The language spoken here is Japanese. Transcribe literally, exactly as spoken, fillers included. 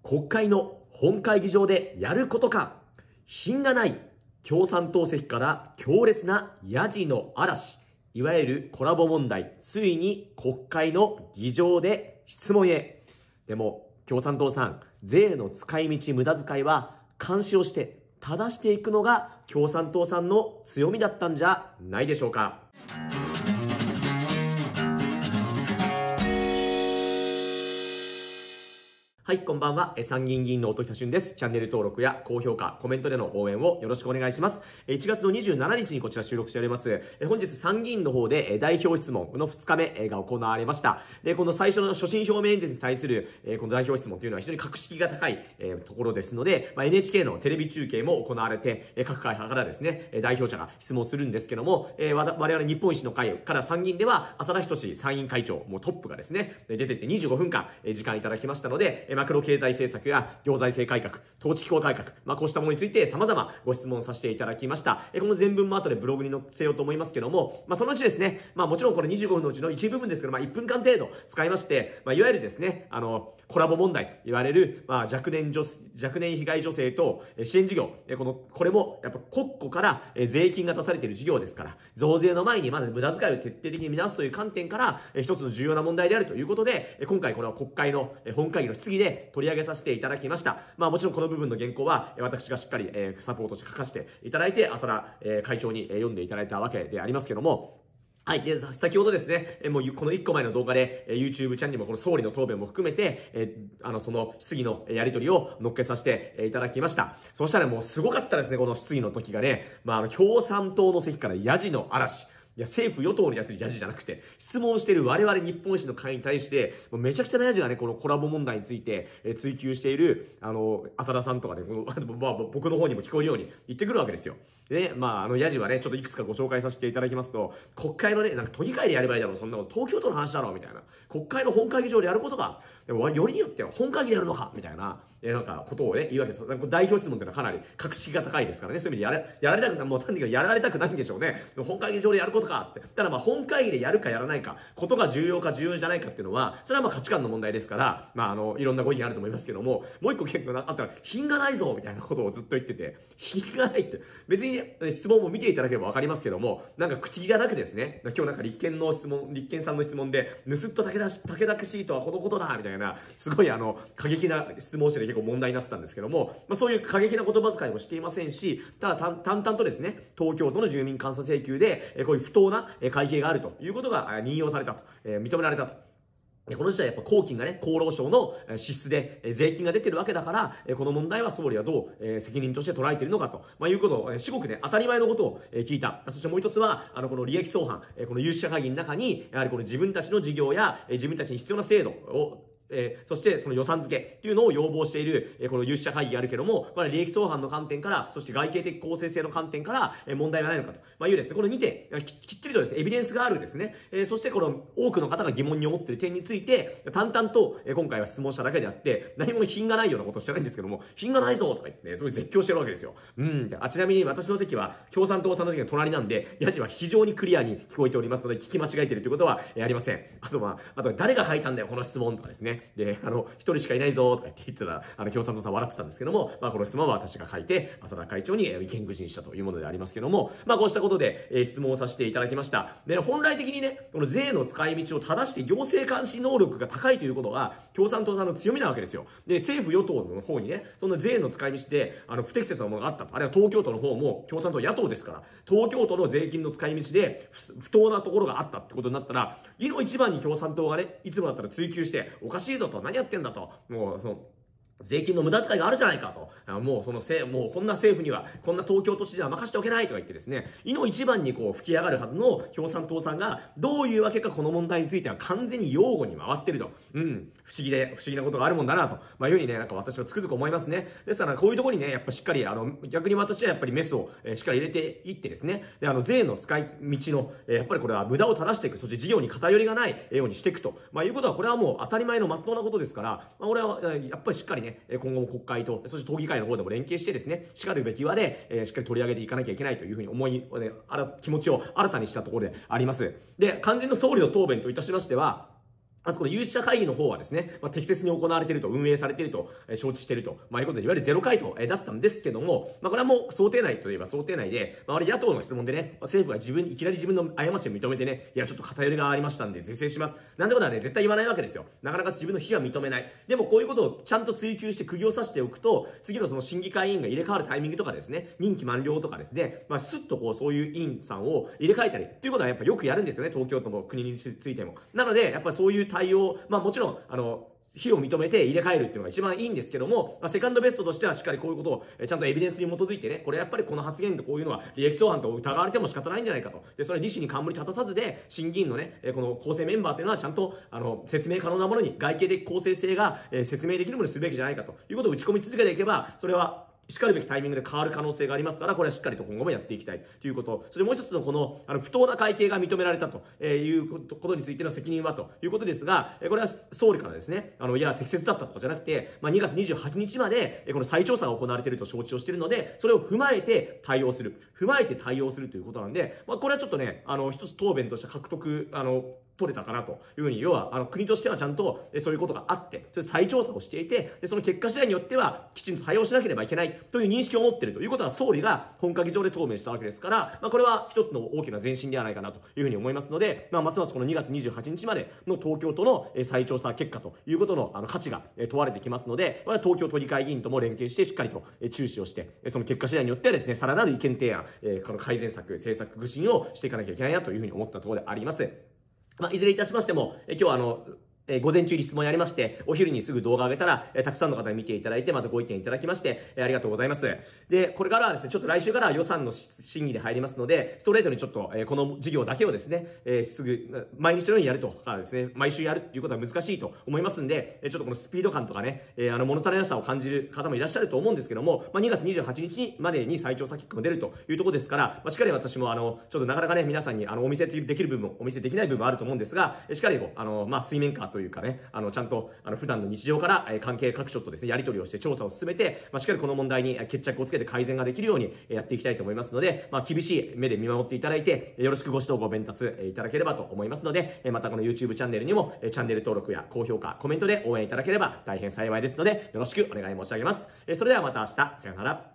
国会の本会議場でやることか。品がない共産党席から強烈なヤジの嵐。いわゆるコラボ問題、ついに国会の議場で質問へ。でも共産党さん、税の使い道無駄遣いは監視をして正していくのが共産党さんの強みだったんじゃないでしょうか。はい、こんばんは。参議院議員の音喜多俊です。チャンネル登録や高評価、コメントでの応援をよろしくお願いします。いちがつのにじゅうしちにちにこちら収録しております。本日参議院の方で代表質問のふつかめが行われました。で、この最初の所信表明演説に対するこの代表質問というのは非常に格式が高いところですので、エヌエイチケー のテレビ中継も行われて、各会派からですね、代表者が質問するんですけども、我々日本維新の会から参議院では浅田均参院会長、もうトップがですね、出てってにじゅうごふんかん時間いただきましたので、マクロ経済政策や行財政改革、統治機構改革、まあ、こうしたものについて様々ご質問させていただきました。この全文も後でブログに載せようと思いますけども、まあ、そのうちですね、まあ、もちろんこれにじゅうごふんのうちの一部分ですけど、まあ、いっぷんかん程度使いまして、まあ、いわゆるですね、あの、コラボ問題と言われる、まあ、若年女、若年被害女性と支援事業、この、これもやっぱ国庫から税金が出されている事業ですから、増税の前にまだ無駄遣いを徹底的に見直すという観点から、一つの重要な問題であるということで、今回この国会の本会議の質疑で取り上げさせていただきました。まあもちろんこの部分の原稿は私がしっかりサポートして書かせていただいて、浅田会長に読んでいただいたわけでありますけども、はい。で、先ほどですね、もうこのいっこまえの動画で、YouTube チャンネルにもこの総理の答弁も含めて、えあの、その質疑のやり取りを乗っけさせていただきました。そしたらもうすごかったですね、この質疑の時がね。まあ、あの、共産党の席からヤジの嵐。いや、政府与党に対するヤジじゃなくて、質問している我々日本維新の会に対して、もうめちゃくちゃなヤジがね、このコラボ問題について、え追求している、あの、浅田さんとかね、このまあ、僕の方にも聞こえるように言ってくるわけですよ。でね、まあ、あの、ヤジはね、ちょっといくつかご紹介させていただきますと、国会のね、なんか都議会でやればいいだろう、そんなの東京都の話だろう、みたいな。国会の本会議場でやることが、でも、よりによっては本会議でやるのか、みたいな、えなんか、ことをね、言うわけですよ。代表質問っていうのはかなり格式が高いですからね、そういう意味でやれ、やられたくない、もう単にやられたくないんでしょうね。本会議場でやることかって。ただまあ、本会議でやるかやらないか、ことが重要か重要じゃないかっていうのは、それはまあ価値観の問題ですから、まあ、あの、いろんなご意見あると思いますけども、もう一個結構あったら、品がないぞ、みたいなことをずっと言ってて、品がないって、別に、ね、質問も見ていただければわかりますけども、なんか口じゃなくですね、今日なんか立憲の質問、立憲さんの質問で、盗っ人竹田し、竹田しいとはこのことだ、みたいな、すごいあの、過激な質問をして結構問題になってたんですけども、まあ、そういう過激な言葉遣いもしていませんし、ただ淡々とですね、東京都の住民監査請求で、こういう不当な会計があるということが任用されたと、認められたと。この事態やっぱ公金がね、厚労省の支出で税金が出てるわけだから、この問題は総理はどう責任として捉えているのかと、まあ、いうことを、至極ね、当たり前のことを聞いた。そしてもう一つは、あの、この利益相反、この有識者会議の中に、やはりこの自分たちの事業や自分たちに必要な制度を、えー、そしてその予算付けっていうのを要望している、えー、この有識者会議があるけども、これは利益相反の観点から、そして外形的公正性の観点から、えー、問題がないのかと、まあ、いうですね、このにてん、き, きっちりとですね、エビデンスがあるですね、えー、そしてこの多くの方が疑問に思っている点について、淡々と、えー、今回は質問しただけであって、何も品がないようなことをしてないんですけども、品がないぞとか言って、ね、すごい絶叫してるわけですよ。うん。あ、ちなみに私の席は共産党さんの席の隣なんで、ヤジは非常にクリアに聞こえておりますので、聞き間違えているということは、えー、ありません。あとまあ、あと誰が書いたんだよ、この質問とかですね。で、あの、一人しかいないぞとか言って言ってたら、あの、共産党さん笑ってたんですけども、まあ、この質問は私が書いて、浅田会長に意見具申したというものでありますけども、まあ、こうしたことで、えー、質問をさせていただきました。で、本来的にね、この税の使い道を正して行政監視能力が高いということが、共産党さんの強みなわけですよ。で、政府与党の方にね、その税の使い道で、あの、不適切なものがあったと。あるいは東京都の方も共産党野党ですから、東京都の税金の使い道で不当なところがあったってことになったら、いの一番に共産党がね、いつもだったら追及して、おかしいぞと、何やってんだと、もう、その、税金の無駄遣いがあるじゃないかと。もうそのせ、もうこんな政府には、こんな東京都知事は任しておけないとか言ってですね、いの一番にこう吹き上がるはずの共産党さんが、どういうわけかこの問題については完全に擁護に回ってると。うん。不思議で、不思議なことがあるもんだなと。まあ、いうふうにね、なんか私はつくづく思いますね。ですから、こういうところにね、やっぱしっかり、あの、逆に私はやっぱりメスを、えー、しっかり入れていってですね、で、あの、税の使い道の、えー、やっぱりこれは無駄を正していく、そして事業に偏りがないようにしていくと。まあ、いうことは、これはもう当たり前の真っ当なことですから、まあ、俺は、やっぱりしっかりね、今後も国会と、そして党議会の方でも連携してですね、しかるべき輪で、えー、しっかり取り上げていかなきゃいけないというふうに思い、ね、あら気持ちを新たにしたところであります。で、肝心の総理の答弁といたしましては、 まずこの有識者会議の方はですね、まあ、適切に行われていると、運営されていると、えー、承知していると、まあ、いうことで、いわゆるゼロ回答、えー、だったんですけども、まあ、これはもう想定内といえば想定内で、まあ、あれ野党の質問でね、政府が自分、いきなり自分の過ちを認めてね、いや、ちょっと偏りがありましたんで、是正します。なんてことはね、絶対言わないわけですよ。なかなか自分の非は認めない。でも、こういうことをちゃんと追求して釘を刺しておくと、次のその審議会委員が入れ替わるタイミングとかですね、任期満了とかですね、まあ、スッとこう、そういう委員さんを入れ替えたり、ということはやっぱよくやるんですよね、東京都も国についても。なので、やっぱりそういう対応、まあ、もちろん、あの、非を認めて入れ替えるっていうのが一番いいんですけども、まあ、セカンドベストとしてはしっかりこういうことを、えちゃんとエビデンスに基づいてね、これやっぱりこの発言とこういうのは利益相反と疑われても仕方ないんじゃないかと。で、それ利子に冠立たさずで、審議員のね、えこの構成メンバーっていうのはちゃんと、あの、説明可能なものに、外形的公正性が、え説明できるものにすべきじゃないかということを打ち込み続けていけば、それは、しかるべきタイミングで変わる可能性がありますから、これはしっかりと今後もやっていきたいということ。それもう一つのこの、あの、不当な会計が認められたということについての責任はということですが、これは総理からですね、あの、いや、適切だったとかじゃなくて、まあ、にがつにじゅうはちにちまで、この再調査が行われていると承知をしているので、それを踏まえて対応する。踏まえて対応するということなんで、まあ、これはちょっとね、あの、一つ答弁として獲得、あの、取れたかなというふうに、要は、あの、国としてはちゃんと、そういうことがあって、それ再調査をしていて、で、その結果次第によっては、きちんと対応しなければいけないという認識を持っているということは、総理が本会議場で答弁したわけですから、まあ、これは一つの大きな前進ではないかなというふうに思いますので、まあ、ますますこのにがつにじゅうはちにちまでの東京都の再調査結果ということの、あの、価値が問われてきますので、まあ、東京都議会議員とも連携して、しっかりと注視をして、その結果次第によってはですね、さらなる意見提案、この改善策、政策愚信をしていかなきゃいけないなというふうに思ったところであります。まあ、いずれいたしましても、え今日はあの、えー、午前中に質問やりまして、お昼にすぐ動画上げたら、えー、たくさんの方に見ていただいて、またご意見いただきまして、えー、ありがとうございます。で、これからはですね、ちょっと来週からは予算の審議で入りますので、ストレートにちょっと、えー、この事業だけをですね、えー、すぐ、毎日のようにやるとかですね、毎週やるっていうことは難しいと思いますんで、えー、ちょっとこのスピード感とかね、えー、あの、物足りなさを感じる方もいらっしゃると思うんですけども、まあ、にがつにじゅうはちにちまでに再調査結果が出るというところですから、まあ、しっかり私もあの、ちょっとなかなかね、皆さんにあの、お見せできる部分も、お見せできない部分もあると思うんですが、しっかりこう、あの、まあ、水面下というかね、あの、ちゃんと、あの、普段の日常から、えー、関係各所とですね、やり取りをして調査を進めて、まあ、しっかりこの問題に決着をつけて改善ができるようにやっていきたいと思いますので、まあ、厳しい目で見守っていただいて、よろしくご指導ご鞭達いただければと思いますので、またこの YouTube チャンネルにも、チャンネル登録や高評価、コメントで応援いただければ大変幸いですので、よろしくお願い申し上げます。それではまた明日、さようなら。